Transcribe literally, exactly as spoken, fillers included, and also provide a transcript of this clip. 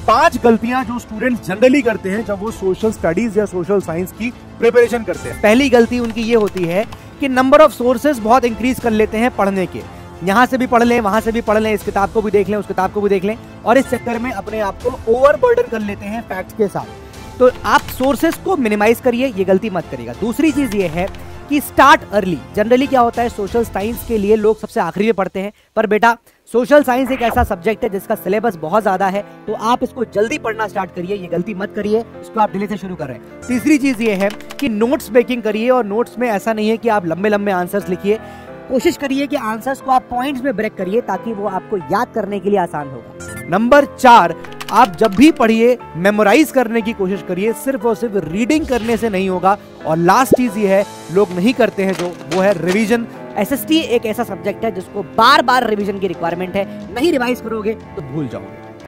पांच गलतियां जो स्टूडेंट्स जनरली करते हैं जब वो सोशल स्टडीज या सोशल साइंस की प्रिपरेशन करते हैं। पहली गलती उनकी ये होती है कि नंबर ऑफ सोर्सेज बहुत इंक्रीज कर लेते हैं पढ़ने के, यहाँ से भी पढ़ लें, वहां से भी पढ़ लें, इस किताब को भी देख लें, उस किताब को भी देख लें, और इस चक्कर में अपने आप को ओवरबर्डन कर लेते हैं फैक्ट्स के साथ। तो आप सोर्सेज को मिनिमाइज करिए, ये गलती मत करिएगा। दूसरी चीज ये है कि स्टार्ट अर्ली। जनरली क्या होता है, सोशल साइंस के लिए लोग सबसे आखिरी में पढ़ते हैं, पर बेटा सोशल साइंस एक ऐसा सब्जेक्ट है जिसका सिलेबस बहुत ज्यादा है, तो आप इसको जल्दी पढ़ना स्टार्ट करिए, ये गलती मत करिए, इसको आप डिले से शुरू कर रहे हैं। तीसरी चीज ये है कि नोट्स मेकिंग करिए, और नोट्स में ऐसा नहीं है कि आप लंबे लंबे आंसर्स लिखिए, कोशिश करिए कि आंसर्स को आप पॉइंट्स में ब्रेक करिए ताकि वो आपको याद करने के लिए आसान होगा। नंबर चार, आप जब भी पढ़िए मेमोराइज करने की कोशिश करिए, सिर्फ और सिर्फ रीडिंग करने से नहीं होगा। और लास्ट चीज ये है, लोग नहीं करते हैं जो, वो है रिवीजन। एसएसटी एक ऐसा सब्जेक्ट है जिसको बार बार रिवीजन की रिक्वायरमेंट है, नहीं रिवाइज करोगे तो भूल जाओगे।